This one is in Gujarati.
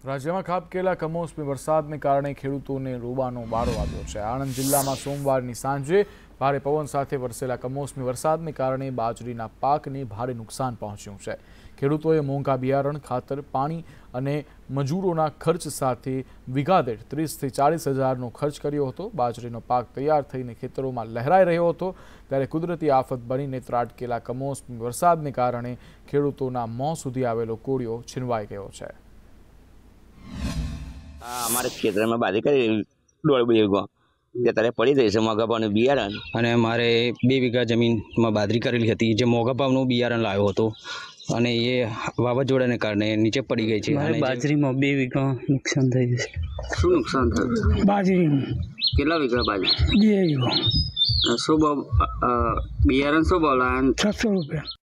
રાજ્યમાં ખાબકેલા કમોસમી વરસાદને કારણે ખેડૂતોને રોવાનો વારો આવ્યો છે। આણંદ જિલ્લામાં સોમવારની સાંજે ભારે પવન સાથે વરસેલા કમોસમી વરસાદને કારણે બાજરીના પાકને ભારે નુકસાન પહોંચ્યું છે। ખેડૂતોએ મોંઘા બિયારણ, ખાતર, પાણી અને મજૂરોના ખર્ચ સાથે વીઘા દીઠ 30 થી 40 હજારનો ખર્ચ કર્યો હતો। બાજરીનો પાક તૈયાર થઈને ખેતરોમાં લહેરાઈ રહ્યો હતો ત્યારે કુદરતી આફત બનીને ત્રાટકેલા કમોસમી વરસાદને કારણે ખેડૂતોના મોં સુધી આવેલો કોળિયો છીનવાઈ ગયો છે। हमारे क्षेत्र में बाधी करी 1.5 वीघो ત્યારે પડી રહી છે મોંઘા ભાવનું બિયારણ અને અમારે 2 વીઘા જમીનમાં બાજરી કરેલી હતી જે મોંઘા ભાવનું બિયારણ લાવ્યો હતો અને એ વાવાઝોડાને કારણે નીચે પડી ગઈ છે અને બાજરીમાં 2 વીઘા નુકસાન થઈ ગયું છે। શું નુકસાન થયું? બાજરીનું કેટલા વીઘા બાજરી? 2 વીઘા। શું બિયારણ શું બોલા? 600 રૂપિયા।